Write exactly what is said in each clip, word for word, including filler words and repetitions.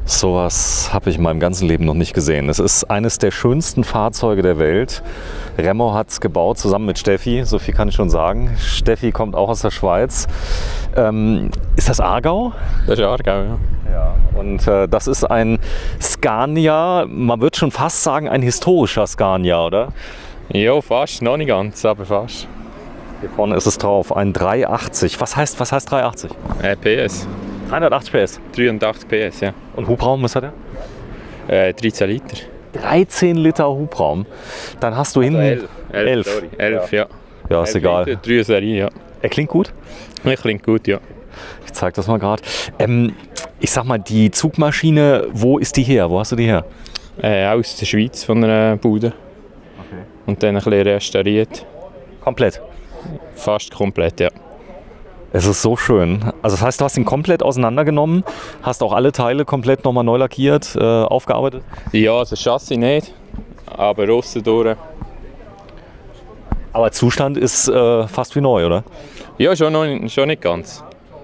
Sowas habe ich in meinem ganzen Leben noch nicht gesehen. Es ist eines der schönsten Fahrzeuge der Welt. Remo hat es gebaut, zusammen mit Steffi, so viel kann ich schon sagen. Steffi kommt auch aus der Schweiz. Ähm, ist das Aargau? Das ist Aargau, ja. Ja. Und äh, das ist ein Scania, man würde schon fast sagen ein historischer Scania, oder? Ja, fast, noch nicht ganz, aber fast. Hier vorne ist es drauf, ein dreihundertachtzig. Was heißt, was heißt dreihundertachtzig? Äh, P S. dreihundertachtzig P S? dreiundachtzig P S, ja. Und Hubraum, was hat er? Äh, dreizehn Liter. dreizehn Liter Hubraum. Dann hast du hinten... elf. elf, elf. sorry. elf, ja. Ja, ist elf egal. Liter, drei Serie, ja. Er klingt gut? Er klingt gut, ja. Ich zeig das mal gerade. Ähm, ich sag mal, die Zugmaschine, wo ist die her? Wo hast du die her? Äh, aus der Schweiz, von einer Bude. Okay. Und dann ein bisschen restauriert. Komplett? Fast komplett, ja. Es ist so schön. Also das heißt, du hast ihn komplett auseinandergenommen, hast auch alle Teile komplett nochmal neu lackiert, äh, aufgearbeitet? Ja, also Chassis nicht, aber aussen durch. Aber Zustand ist äh, fast wie neu, oder? Ja, schon, noch, schon nicht ganz.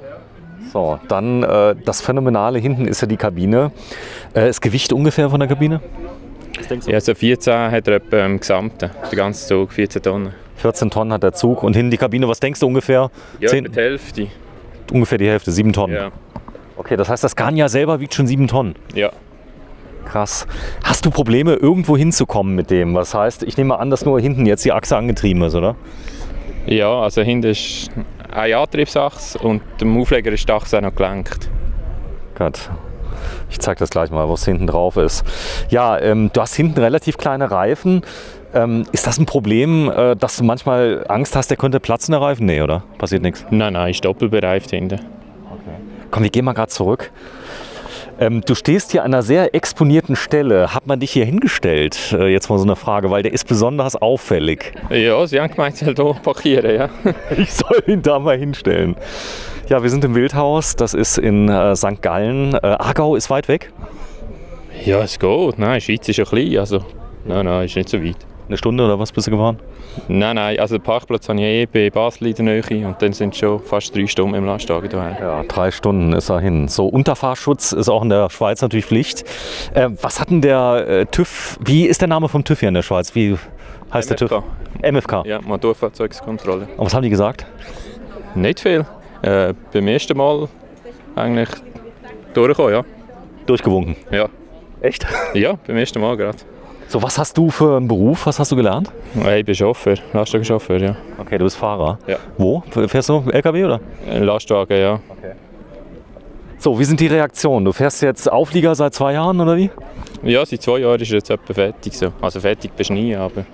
So, dann äh, das Phänomenale hinten ist ja die Kabine. Äh, das Gewicht ungefähr von der Kabine? Was denkst du? Ja, so vierzehn hat er etwa im Gesamten, der ganze Zug, vierzehn Tonnen. vierzehn Tonnen hat der Zug und hinten die Kabine, was denkst du ungefähr? Ja, zehn, die Hälfte. Ungefähr die Hälfte, sieben Tonnen. Ja. Okay, das heißt, das Scania selber wiegt schon sieben Tonnen. Ja. Krass. Hast du Probleme, irgendwo hinzukommen mit dem? Was heißt, ich nehme an, dass nur hinten jetzt die Achse angetrieben ist, oder? Ja, also hinten ist eine Antriebsachse und dem Aufleger ist die Achse auch noch gelenkt. Gut. Ich zeige das gleich mal, was hinten drauf ist. Ja, ähm, du hast hinten relativ kleine Reifen. Ähm, ist das ein Problem, äh, dass du manchmal Angst hast, der könnte platzen, der Reifen? Nee, oder? Passiert nichts? Nein, nein, ist doppelbereift hinten. Okay. Komm, wir gehen mal gerade zurück. Ähm, du stehst hier an einer sehr exponierten Stelle. Hat man dich hier hingestellt? Äh, jetzt mal so eine Frage, weil der ist besonders auffällig. Ja, sie haben gemeint, ich soll hier parkieren, ja. Ich soll ihn da mal hinstellen. Ja, wir sind im Wildhaus. Das ist in äh, Sankt Gallen. Äh, Aargau ist weit weg? Ja, es geht. Nein, die Schweiz ist ja klein, also nein, nein, ist nicht so weit. Eine Stunde oder was bist du gefahren? Nein, nein, also den Parkplatz habe ich eh bei Basel in der Nähe und dann sind es schon fast drei Stunden im Lastwagen hierher. Ja, drei Stunden ist er hin. So, Unterfahrschutz ist auch in der Schweiz natürlich Pflicht. Äh, was hat denn der äh, TÜV, wie ist der Name vom TÜV hier in der Schweiz? Wie heißt M F K. der TÜV? M F K. Ja, Motorfahrzeugkontrolle. Und was haben die gesagt? Nicht viel. Äh, beim ersten Mal eigentlich durchgekommen, ja. Durchgewunken? Ja. Echt? Ja, beim ersten Mal gerade. So, was hast du für einen Beruf? Was hast du gelernt? Ich bin Chauffeur, Lastwagenchauffeur, ja. Okay, du bist Fahrer. Ja. Wo? Fährst du L K W oder? Ein Lastwagen, ja. Okay. So, wie sind die Reaktionen? Du fährst jetzt Auflieger seit zwei Jahren oder wie? Ja, seit zwei Jahren ist er jetzt etwa fertig. So. Also fertig bist du nie, aber...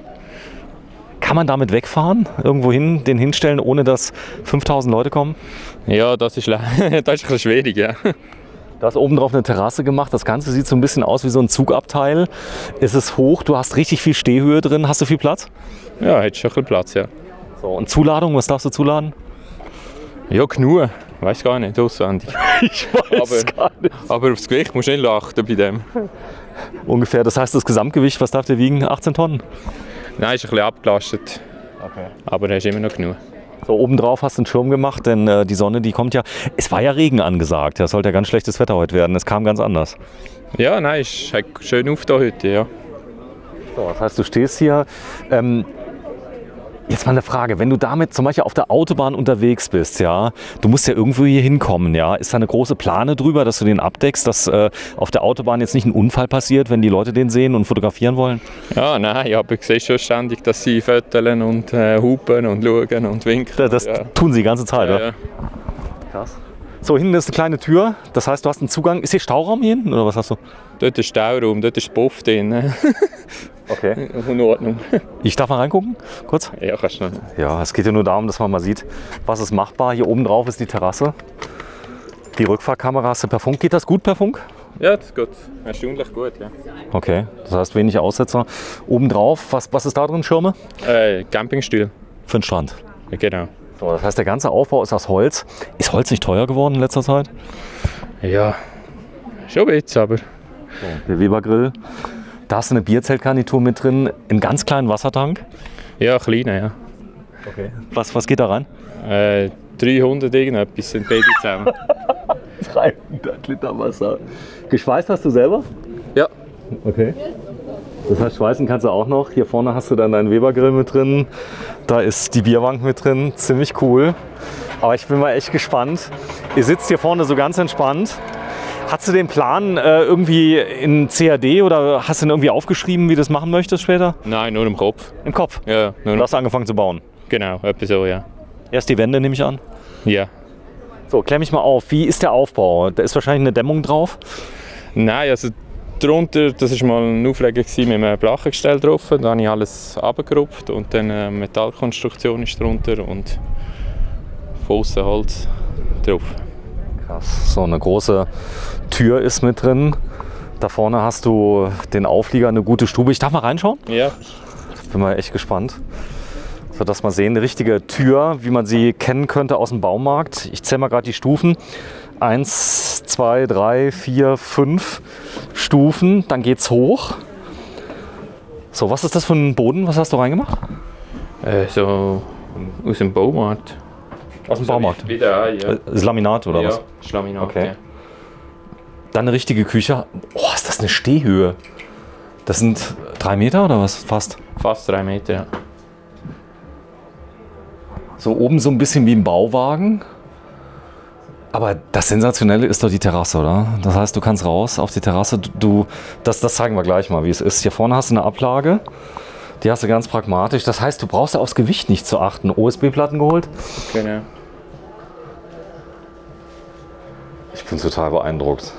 Kann man damit wegfahren? Irgendwo hin, den hinstellen, ohne dass fünftausend Leute kommen? Ja, das ist, das ist ein bisschen schwierig, ja. Du hast oben drauf eine Terrasse gemacht. Das Ganze sieht so ein bisschen aus wie so ein Zugabteil. Es ist hoch, du hast richtig viel Stehhöhe drin. Hast du viel Platz? Ja, hättest schon ein bisschen Platz, ja. So, und Zuladung, was darfst du zuladen? Ja, genug. Weiß gar nicht, auswendig. Ich weiß aber, gar nicht. Aber aufs Gewicht musst du nicht achten bei dem. Ungefähr, das heißt das Gesamtgewicht, was darf der wiegen? achtzehn Tonnen? Nein, ist ein bisschen abgelastet. Okay. Aber er ist immer noch genug. So, obendrauf hast du einen Schirm gemacht, denn äh, die Sonne, die kommt ja... Es war ja Regen angesagt, ja, es sollte ja ganz schlechtes Wetter heute werden. Es kam ganz anders. Ja, nein, es hat schön aufgetan heute, ja. So, das heißt, du stehst hier... Ähm, jetzt mal eine Frage, wenn du damit zum Beispiel auf der Autobahn unterwegs bist, ja, du musst ja irgendwo hier hinkommen, ja, ist da eine große Plane drüber, dass du den abdeckst, dass äh, auf der Autobahn jetzt nicht ein Unfall passiert, wenn die Leute den sehen und fotografieren wollen? Ja, nein, aber ich sehe schon ständig, dass sie föteln und äh, hupen und schauen und winken. Das, das ja. tun sie die ganze Zeit, ja, oder? Ja. Krass. So, hinten ist eine kleine Tür, das heißt, du hast einen Zugang. Ist hier Stauraum hier hinten oder was hast du? Dort ist Stauraum, dort ist Puff drin. Okay. In Ordnung. Ich darf mal reingucken, kurz? Ja, kannst du. Ja, es geht ja nur darum, dass man mal sieht, was ist machbar. Hier oben drauf ist die Terrasse. Die Rückfahrkamera hast du per Funk. Geht das gut per Funk? Ja, das ist gut. Erstaunlich gut, ja. Okay, das heißt wenig Aussetzer. Oben drauf, was, was ist da drin, Schirme? Äh, Campingstuhl. Für den Strand. Ja, genau. So, das heißt, der ganze Aufbau ist aus Holz. Ist Holz nicht teuer geworden in letzter Zeit? Ja, schon ein bisschen, aber... So, der Weber-Grill. Da hast du eine Bierzeltgarnitur mit drin, einen ganz kleinen Wassertank. Ja, kleiner, ja. Okay. Was, was geht da rein? Äh, dreihundert irgendetwas sind beide zusammen. dreihundert Liter Wasser. Geschweißt hast du selber? Ja. Okay. Das heißt, schweißen kannst du auch noch. Hier vorne hast du dann deinen Weber-Grill mit drin. Da ist die Bierbank mit drin. Ziemlich cool. Aber ich bin mal echt gespannt. Ihr sitzt hier vorne so ganz entspannt. Hast du den Plan äh, irgendwie in C A D oder hast du ihn irgendwie aufgeschrieben, wie du das machen möchtest später? Nein, nur im Kopf. Im Kopf? Ja, nur Du hast angefangen zu bauen? Genau, etwa so, ja. Erst die Wände, nehme ich an? Ja. So, klär mich mal auf. Wie ist der Aufbau? Da ist wahrscheinlich eine Dämmung drauf? Nein, also drunter, das war mal ein Aufleger mit einem Blachengestell drauf. Da habe ich alles runtergerupft und dann eine Metallkonstruktion ist drunter und von außen Holz drauf. Krass. So, eine große Tür ist mit drin. Da vorne hast du den Auflieger, eine gute Stube. Ich darf mal reinschauen? Ja. Bin mal echt gespannt. So, dass mal sehen, eine richtige Tür, wie man sie kennen könnte aus dem Baumarkt. Ich zähle mal gerade die Stufen. Eins, zwei, drei, vier, fünf Stufen. Dann geht's hoch. So, was ist das für ein Boden? Was hast du reingemacht? Äh, so aus dem Baumarkt. Aus dem Baumarkt? Wieder, ja. Das ist Laminat oder ja, was? ist Laminat, Okay. ja. Dann eine richtige Küche. Oh, ist das eine Stehhöhe? Das sind drei Meter oder was? Fast. Fast drei Meter, ja. So oben so ein bisschen wie ein Bauwagen. Aber das Sensationelle ist doch die Terrasse, oder? Das heißt, du kannst raus auf die Terrasse. Du, das, das zeigen wir gleich mal, wie es ist. Hier vorne hast du eine Ablage. Die hast du ganz pragmatisch. Das heißt, du brauchst ja aufs Gewicht nicht zu achten. O S B-Platten geholt. Genau. Ich bin total beeindruckt.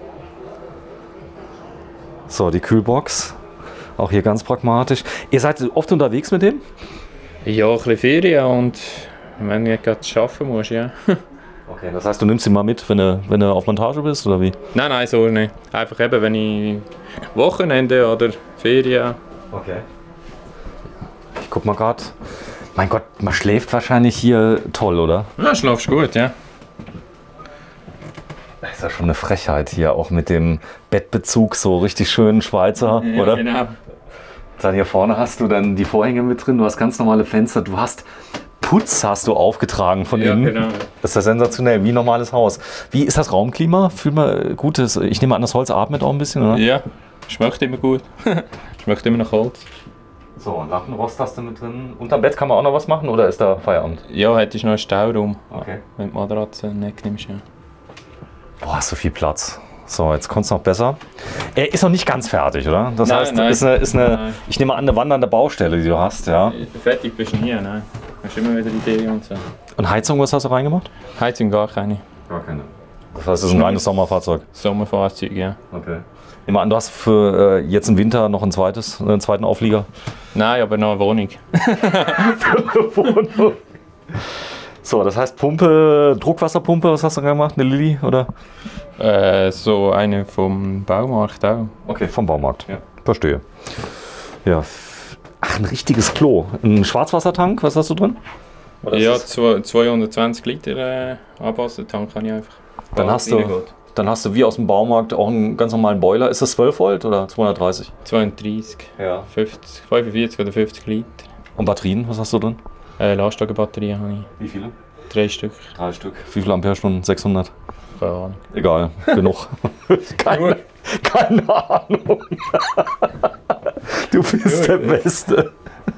So, die Kühlbox. Auch hier ganz pragmatisch. Ihr seid oft unterwegs mit dem? Ja, ein bisschen Ferien und wenn du gerade arbeiten musst, ja. Okay, das heißt, du nimmst ihn mal mit, wenn du, wenn du auf Montage bist, oder wie? Nein, nein, so nicht. Einfach eben, wenn ich Wochenende oder Ferien. Okay. Ich guck mal gerade. Mein Gott, man schläft wahrscheinlich hier toll, oder? Ja, schlafst gut, ja. Das ist ja schon eine Frechheit hier, auch mit dem Bettbezug, so richtig schön Schweizer, Ja, oder? genau. Dann hier vorne hast du dann die Vorhänge mit drin, du hast ganz normale Fenster, du hast Putz hast du aufgetragen von Ja, innen. genau. Das ist ja sensationell, wie ein normales Haus. Wie ist das Raumklima? Fühl mal gutes. Ich nehme an, das Holz atmet auch ein bisschen, oder? Ja, schmeckt immer gut. Schmeckt immer nach Holz. So, Lattenrost hast du mit drin. Unterm Bett kann man auch noch was machen oder ist da Feierabend? Ja, hättest du noch einen Stauraum, Okay. wenn du die Matratze nicht nimmst. Ja. Boah, hast du viel Platz. So, jetzt kommt es noch besser. Er ist noch nicht ganz fertig, oder? Das Nein, heißt, nein. ist eine, ist eine, Nein. ich nehme an, eine wandernde Baustelle, die du hast, ja. Fertig bist du nie, nein. Du hast immer wieder Ideen und so. Und Heizung, was hast du reingemacht? Heizung gar keine. Gar keine. Das heißt, es ist ein reines Sommerfahrzeug. Sommerfahrzeug, ja. Okay. Ich nehme an, du hast für äh, jetzt im Winter noch ein zweites, einen zweiten Auflieger. Nein, aber noch eine Wohnung. So, das heißt Pumpe, Druckwasserpumpe, was hast du gemacht? Eine Lilly, oder? Äh, so eine vom Baumarkt auch. Okay, vom Baumarkt. Ja. Verstehe. Ja. Ach, ein richtiges Klo. Ein Schwarzwassertank, was hast du drin? Oder ist Ja, das- zwei- zweihundertzwanzig Liter äh, Abwassertank kann ich einfach. Dann Alles hast, du, reingeht. dann hast du wie aus dem Baumarkt auch einen ganz normalen Boiler. Ist das zwölf Volt oder zweihundertdreißig? zweiunddreißig, Ja. fünfzig, fünfundvierzig oder fünfzig Liter. Und Batterien, was hast du drin? Äh, Lastwagenbatterien habe ich. Wie viele? Drei Stück. Drei Stück. Wie viele Amperestunden? sechshundert? Keine Ahnung. Egal, genug. keine, keine Ahnung. Du bist der Beste.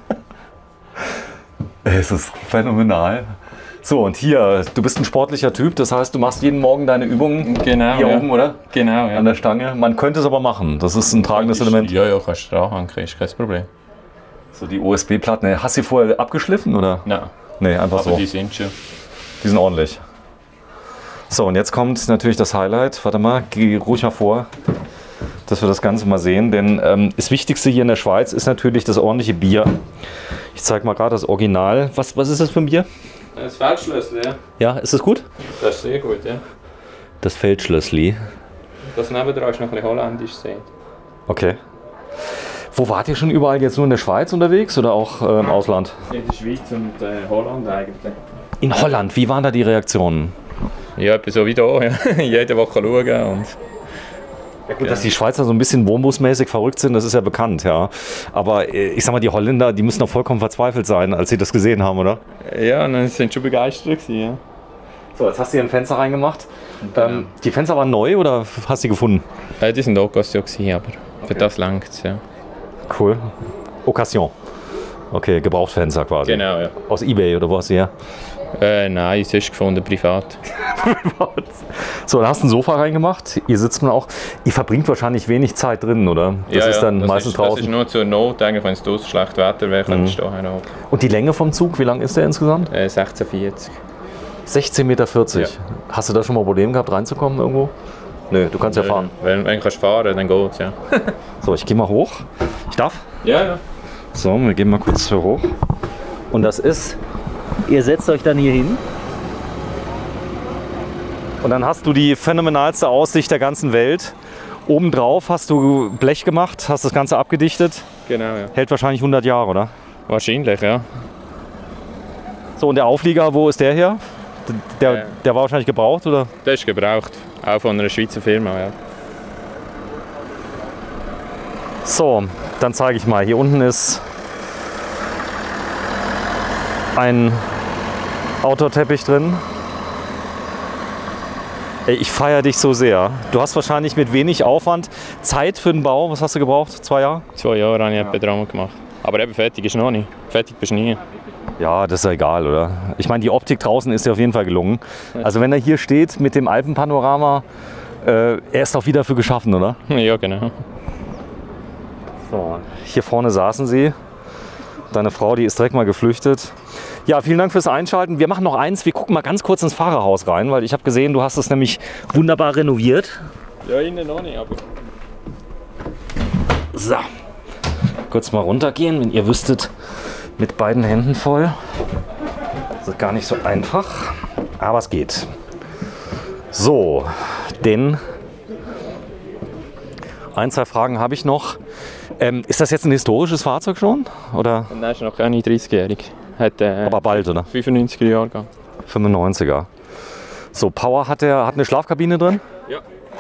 Es ist phänomenal. So, und hier, du bist ein sportlicher Typ, das heißt, du machst jeden Morgen deine Übungen Genau, hier ja. oben, oder? Genau, ja. An der Stange. Man könnte es aber machen. Das ist ein tragendes Element. Ja, ja, kannst du dran hängen, ist kein Problem. So, die O S B-Platten. Hast du sie vorher abgeschliffen, oder? Nein, Nee, einfach aber so. die sind schon. Die sind ordentlich. So, und jetzt kommt natürlich das Highlight. Warte mal, geh ruhig mal vor, dass wir das Ganze mal sehen. Denn ähm, das Wichtigste hier in der Schweiz ist natürlich das ordentliche Bier. Ich zeige mal gerade das Original. Was, was ist das für ein Bier? Das Feldschlössli, ja. Ja, ist das gut? Das ist sehr gut, ja. Das Feldschlössli. Das nebendran ist noch ein bisschen holländisch sehen. Okay. Wo wart ihr schon überall jetzt? Nur in der Schweiz unterwegs oder auch äh, im Ausland? In der Schweiz und äh, Holland eigentlich. In Holland. Wie waren da die Reaktionen? Ja, etwa so wie da, ja. Jede Woche schauen und... Ja gut, dass die Schweizer so ein bisschen wurmbusmäßig verrückt sind, das ist ja bekannt, ja. Aber äh, ich sag mal, die Holländer, die müssen doch vollkommen verzweifelt sein, als sie das gesehen haben, oder? Ja, und dann sind schon begeistert gewesen, ja. So, jetzt hast du hier ein Fenster reingemacht. Genau. Ähm, die Fenster waren neu oder hast du die gefunden? Äh, die sind Occasion gewesen, aber für das langt es, ja. Cool. Occasion. Okay, Gebrauchtfenster quasi. Genau, ja. Aus eBay oder wo hast du her? Äh, nein, sonst gefunden, privat. So, dann hast du ein Sofa reingemacht. Ihr sitzt man auch. Ihr verbringt wahrscheinlich wenig Zeit drin, oder? Das ja, ist ja, dann das meistens ist, draußen. Das ist nur zur Not, eigentlich, wenn es draußen schlecht Wetter wäre, könntest du da hocken. Und die Länge vom Zug, wie lang ist der insgesamt? Äh, sechzehn vierzig. sechzehn Meter vierzig. Ja. Hast du da schon mal Probleme gehabt, reinzukommen irgendwo? Nö, du kannst ja fahren. Wenn, wenn du kannst fahren, dann geht's, ja. So, ich gehe mal hoch. Ich darf? Ja, ja. So, wir gehen mal kurz hier hoch. Und das ist, ihr setzt euch dann hier hin. Und dann hast du die phänomenalste Aussicht der ganzen Welt. Obendrauf hast du Blech gemacht, hast das Ganze abgedichtet. Genau, ja. Hält wahrscheinlich hundert Jahre, oder? Wahrscheinlich, ja. So, und der Auflieger, wo ist der her? Der, Äh. der war wahrscheinlich gebraucht, oder? Der ist gebraucht, auch von einer Schweizer Firma, ja. So, dann zeige ich mal. Hier unten ist ein Outdoor-Teppich drin. Ey, ich feiere dich so sehr. Du hast wahrscheinlich mit wenig Aufwand Zeit für den Bau. Was hast du gebraucht? Zwei Jahre? Zwei Jahre habe ich etwa dran gemacht. Aber eben fertig ist noch nicht. Fertig bist du nie. Ja, das ist ja egal, oder? Ich meine, die Optik draußen ist dir auf jeden Fall gelungen. Also wenn er hier steht mit dem Alpenpanorama, äh, er ist auch wieder dafür geschaffen, oder? Ja, genau. So, hier vorne saßen sie. Deine Frau, die ist direkt mal geflüchtet. Ja, vielen Dank fürs Einschalten. Wir machen noch eins. Wir gucken mal ganz kurz ins Fahrerhaus rein, weil ich habe gesehen, du hast es nämlich wunderbar renoviert. Ja, innen noch nicht, aber... So, kurz mal runtergehen, wenn ihr wüsstet, mit beiden Händen voll. Das ist gar nicht so einfach, aber es geht. So, denn ein, zwei Fragen habe ich noch. Ähm, ist das jetzt ein historisches Fahrzeug schon? Oder? Nein, ist noch keine dreißigjährig. Hat äh, Aber bald, oder? fünfundneunziger Jahrgang. fünfundneunziger. So, Power hat der, hat eine Schlafkabine drin? Ja.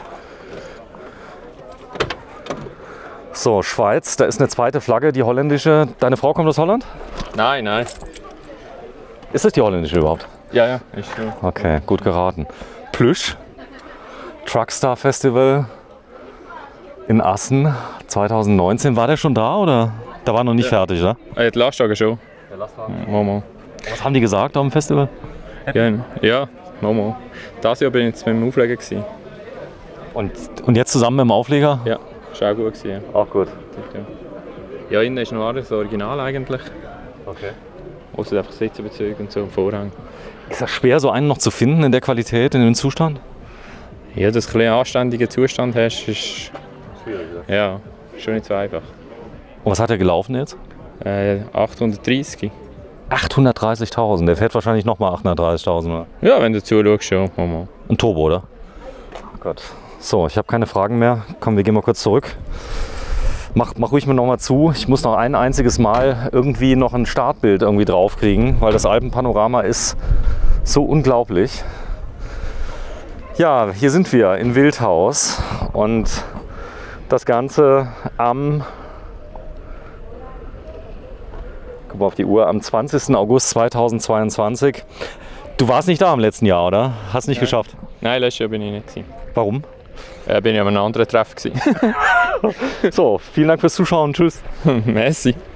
So, Schweiz, da ist eine zweite Flagge, die holländische. Deine Frau kommt aus Holland? Nein, nein. Ist das die holländische überhaupt? Ja, ja, ist schon. Okay, gut geraten. Plüsch, Truckstar Festival in Assen zweitausendneunzehn. War der schon da oder? Da war noch nicht Ja. fertig, oder? Äh, die Lastwagen schon. Der Lastwagen. Ja, Momo. Was haben die gesagt am Festival? Ja, ja, Momo. Das Jahr bin ich jetzt mit dem Aufleger gewesen. Und, und jetzt zusammen mit dem Aufleger? Ja, ist auch gut gewesen. Ja. Auch gut. Ja, innen ist noch alles original eigentlich. Okay. Außer einfach Sitzbezüge und so im Vorhang. Ist das schwer, so einen noch zu finden in der Qualität, in dem Zustand? Ja, dass du ein bisschen anständigen Zustand hast, ist Schwierig, ja, schon nicht so einfach. Und was hat er gelaufen jetzt? Äh, achthundertdreißig. achthundertdreißigtausend. Der fährt wahrscheinlich nochmal achthundertdreißigtausend. Ja, wenn du zuschaust, schon. Momo. Ein Turbo, oder? Oh Gott. So, ich habe keine Fragen mehr. Komm, wir gehen mal kurz zurück. Mach, mach ruhig mal noch mal zu. Ich muss noch ein einziges Mal irgendwie noch ein Startbild irgendwie draufkriegen, weil das Alpenpanorama ist so unglaublich. Ja, hier sind wir in Wildhaus und das Ganze am, guck mal auf die Uhr, am zwanzigsten August zweitausendzweiundzwanzig. Du warst nicht da im letzten Jahr, oder? Hast nicht Nein. geschafft. Nein, letztes Jahr bin ich nicht gewesen. Warum? Äh, bin ich an einem anderen Treffen gewesen. So, vielen Dank fürs Zuschauen. Tschüss. Messi.